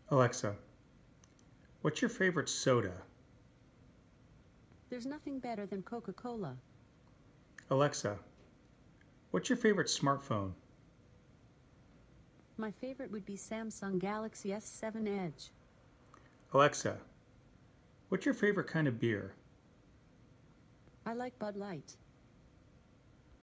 Alexa, what's your favorite soda? There's nothing better than Coca-Cola. Alexa, what's your favorite smartphone? My favorite would be Samsung Galaxy S7 Edge. Alexa, what's your favorite kind of beer? I like Bud Light.